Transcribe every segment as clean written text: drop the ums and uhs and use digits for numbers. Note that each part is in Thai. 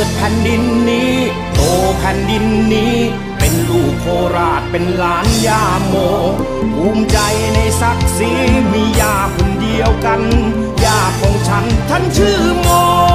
ดแผ่นดินนี้โตแผ่นดินนี้เป็นลูกโคราชเป็นหลานย่าโมภูมิใจในศักดิ์ศรีมีย่าคนเดียวกันย่าของฉันท่านชื่อโม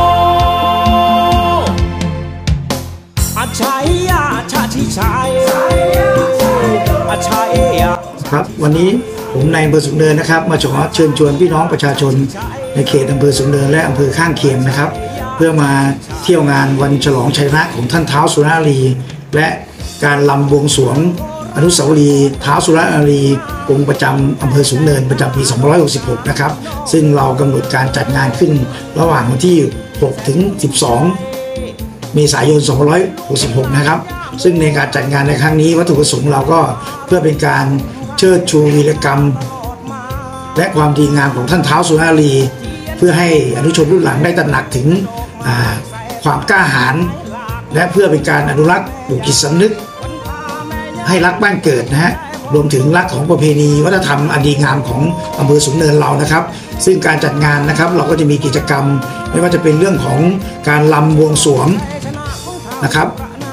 อาชัยยาชาติชัยอาชัยยาครับวันนี้ผมนายอำเภอสูงเนินนะครับมาเชิญชวนพี่น้องประชาชนในเขตอำเภอสูงเนินและอำเภอข้างเคียงนะครับเพื่อมาเที่ยวงานวันฉลองชัยชนะของท่านท้าวสุรนารีและการรำบวงสรวงอนุสาวรีย์ท้าวสุรนารีองค์ประจำอำเภอสูงเนินประจำปี2566นะครับซึ่งเรากำหนดการจัดงานขึ้นระหว่างวันที่6ถึง12เมษายน2566นะครับซึ่งในการจัดงานในครั้งนี้วัตถุประสงค์เราก็เพื่อเป็นการเชิดชูวีรกรรมและความดีงามของท่านท้าวสุรนารีเพื่อให้อนุชนรุ่นหลังได้ตระหนักถึงความกล้าหาญและเพื่อเป็นการอนุรักษ์ปลูกจิตสำนึกให้รักบ้านเกิดนะฮะรวมถึงรักของประเพณีวัฒนธรรมอันดีงามของอำเภอสูงเนินเรานะครับซึ่งการจัดงานนะครับเราก็จะมีกิจกรรมไม่ว่าจะเป็นเรื่องของการรำบวงสรวงนะครับ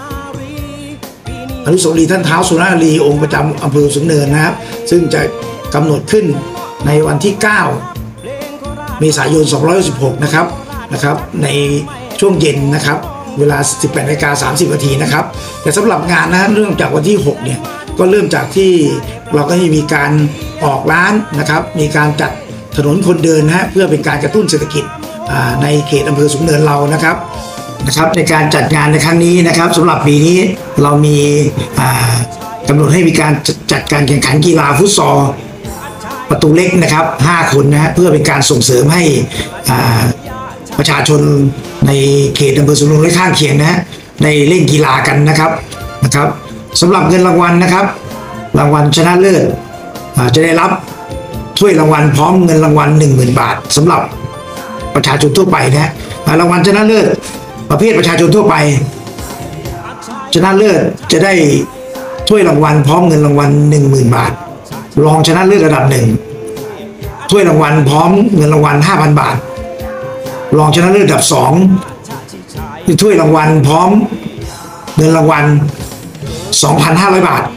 อนุสาวรีย์ท่านท้าวสุรนารีองค์ประจำอำเภอสูงเนินนะครับซึ่งจะกำหนดขึ้นในวันที่9เมษายน2566นะครับในช่วงเย็นนะครับเวลา 18:30 นาทีนะครับแต่สำหรับงานนะเรื่องจากวันที่6เนี่ยก็เริ่มจากที่เราก็จะมีการออกร้านนะครับมีการจัดถนนคนเดินนะฮะเพื่อเป็นการกระตุ้นเศรษฐกิจในเขตอำเภอสูงเนินเรานะครับในการจัดงานในครั้งนี้นะครับสำหรับปีนี้เรามีกำหนดให้มีการจัดการแข่งขันกีฬาฟุตซอลประตูเล็กนะครับ5 คนนะฮะเพื่อเป็นการส่งเสริมให้ประชาชนในเขตอำเภอสูงเนินและข้างเคียงนะฮะได้เล่นกีฬากันนะครับสำหรับเงินรางวัลนะครับรางวัลชนะเลิศจะได้รับถ้วยรางวัลพร้อมเงินรางวัล 10,000 บาทสำหรับประชาชนทั่วไปนะฮะรางวัลชนะเลิศประเภทประชาชนทั่วไปชนะเลิศจะได้ถ้วยรางวัลพร้อมเงินรางวัล 10,000 บาทรองชนะเลิศระดับ1ถ้วยรางวัลพร้อมเงินรางวัล 5,000 บาทรองชนะเลิศระดับ2มีถ้วยรางวัลพร้อมเงินรางวัล 2,500 บาท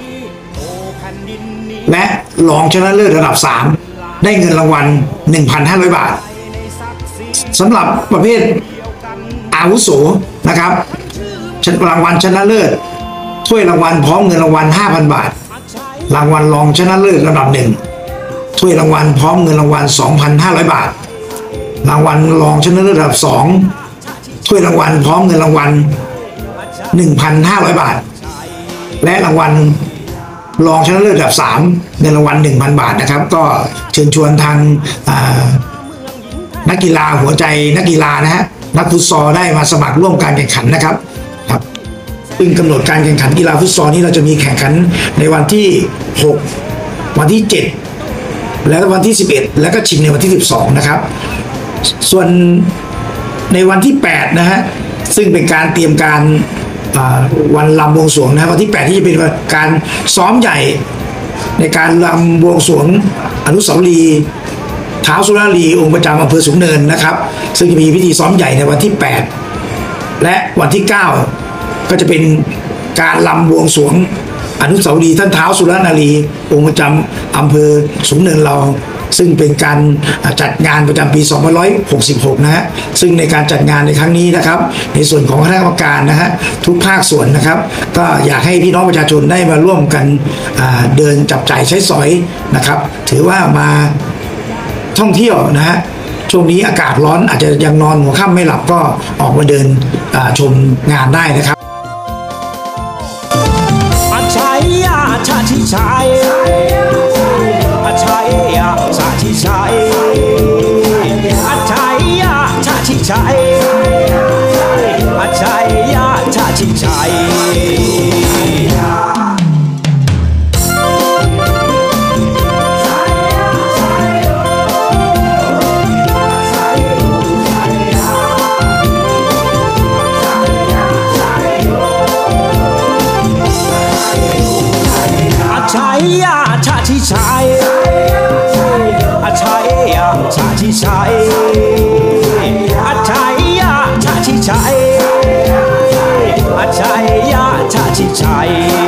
และรองชนะเลิศระดับ3ได้เงินรางวัล 1,500 บาทสำหรับประเภทอาวุโสนะครับรางวัลชนะเลิศถ้วยรางวัลพร้อมเงินรางวัล 5,000 บาทรางวัลรองชนะเลิศระดับ1ถ้วยรางวัลพร้อมเงินรางวัล 2,500 บาทรางวัลรองชนะเลิศระดับ2ถ้วยรางวัลพร้อมเงินรางวัล 1,500 บาทและรางวัลรองชนะเลิศระดับ3เงินรางวัล 1,000 บาทนะครับก็เชิญชวนทางนักกีฬาหัวใจนักกีฬานะฮะนักฟุตซอลได้มาสมัครร่วมการแข่งขันนะครับซึ่งกำหนดการแข่งขันกีฬาฟุตซอลนี้เราจะมีแข่งขันในวันที่6วันที่7แล้วก็วันที่11แล้วก็ชิงในวันที่12นะครับส่วนในวันที่8นะฮะซึ่งเป็นการเตรียมการวันรำบวงสรวงนะวันที่8ที่จะเป็นการซ้อมใหญ่ในการรำบวงสรวงอนุสาวรีย์ท้าวสุรนารีองค์ประจำอำเภอสูงเนินนะครับซึ่งจะมีพิธีซ้อมใหญ่ในวันที่8และวันที่9ก็จะเป็นการรำบวงสรวงอนุสาวรีย์ท่านท้าวสุรนารีองค์ประจำอำเภอสูงเนินเราซึ่งเป็นการจัดงานประจำปี2566นะฮะซึ่งในการจัดงานในครั้งนี้นะครับในส่วนของคณะกรรมการนะฮะทุกภาคส่วนนะครับก็อยากให้พี่น้องประชาชนได้มาร่วมกันเดินจับจ่ายใช้สอยนะครับถือว่ามาท่องเที่ยวนะฮะช่วงนี้อากาศร้อนอาจจะยังนอนหัวค่ำไม่หลับก็ออกมาเดินชมงานได้นะครับอาชัยยาชาติชัยอาชัยยาชาติชัยอาชัยยาชาติชัยอาชัยยาชาติชัยยาชาติชัยอาชัยยาชาติชัยอาชัยยาชาติชัยชัย